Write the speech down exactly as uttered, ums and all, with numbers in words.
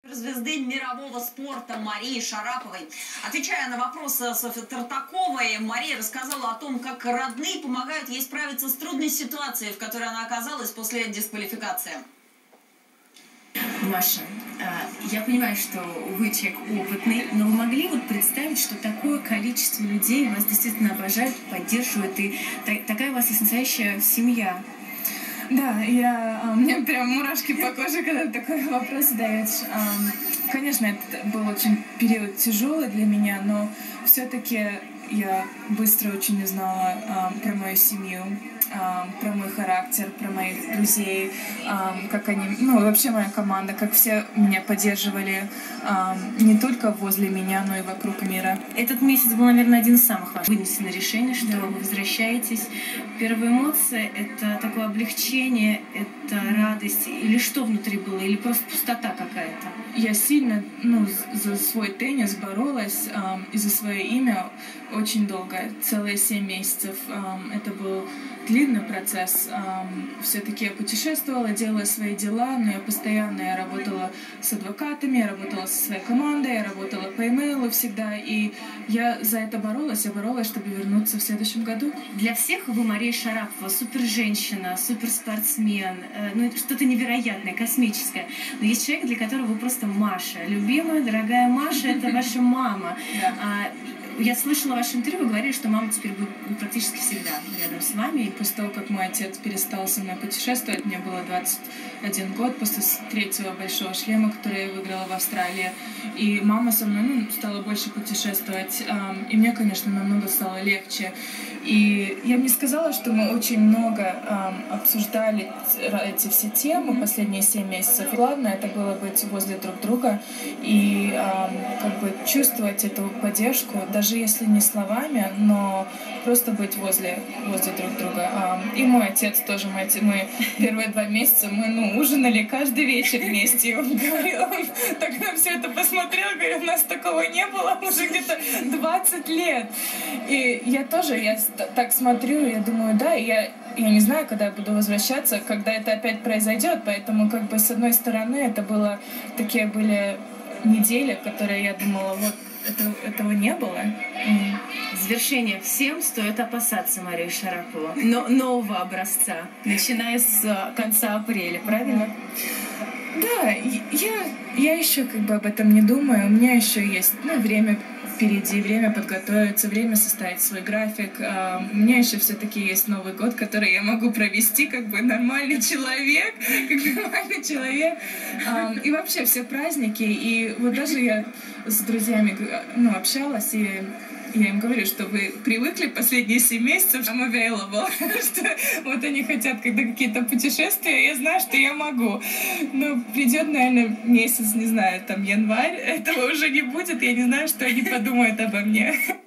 Звезды мирового спорта Марии Шараповой. Отвечая на вопросы Софьи Тартаковой, Мария рассказала о том, как родные помогают ей справиться с трудной ситуацией, в которой она оказалась после дисквалификации. Маша, я понимаю, что вы человек опытный, но вы могли вот представить, что такое количество людей вас действительно обожают, поддерживают, и такая у вас есть настоящая семья? Да, я, у меня прям мурашки по коже, когда такой вопрос задаешь. Конечно, это был очень период тяжелый для меня, но все-таки я быстро очень узнала про мою семью, про мой характер, про моих друзей, как они, ну, вообще моя команда, как все меня поддерживали не только возле меня, но и вокруг мира. Этот месяц был, наверное, один из самых важных. Вынесено решение, что да. Вы возвращаетесь. Первая эмоция — это такое облегчение, это радость, или что внутри было, или просто пустота какая-то? Я сильно, ну, за свой теннис боролась и за свое имя очень долго, целые семь месяцев. Это был длинный процесс. Все-таки я путешествовала, делала свои дела, но я постоянно я работала с адвокатами, я работала со своей командой, я работала по имейлу всегда, и я за это боролась, я боролась, чтобы вернуться в следующем году. Для всех вы Мария Шарапова, супер-женщина, суперспортсмен, ну, что-то невероятное, космическое. Но есть человек, для которого вы просто Маша. Любимая, дорогая Маша — это ваша мама. Я слышала ваше интервью, вы говорили, что мама теперь будет практически всегда рядом с вами. И после того, как мой отец перестал со мной путешествовать, мне было двадцать один год, после третьего большого шлема, который я выиграла в Австралии. И мама со мной, ну, стала больше путешествовать. И мне, конечно, намного стало легче. И я бы не сказала, что мы очень много обсуждали эти все темы последние семь месяцев. Главное, это было быть возле друг друга и как бы чувствовать эту поддержку, даже Даже если не словами, но просто быть возле, возле друг друга. И мой отец тоже, мы, мы первые два месяца мы ну, ужинали каждый вечер вместе. И он говорил, он так на все это посмотрел, говорит, у нас такого не было уже где-то двадцать лет. И я тоже, я так смотрю, я думаю, да, я, я не знаю, когда я буду возвращаться, когда это опять произойдет, поэтому как бы с одной стороны это было, такие были недели, которые я думала, вот, Это, этого не было. Mm. Завершение. Всем стоит опасаться Марию Шарапову, но нового образца, начиная с конца апреля, правильно? Да, я, я еще как бы об этом не думаю. У меня еще есть ну, время впереди, время подготовиться, время составить свой график. У меня еще все-таки есть Новый год, который я могу провести как бы нормальный человек, как нормальный человек. И вообще все праздники. И вот даже я с друзьями ну, общалась, и я им говорю, что вы привыкли последние семь месяцев, I'm available, что вот они хотят, когда какие-то путешествия, я знаю, что я могу. Но придет, наверное, месяц, не знаю, там январь, этого уже не будет, я не знаю, что они подумают обо мне.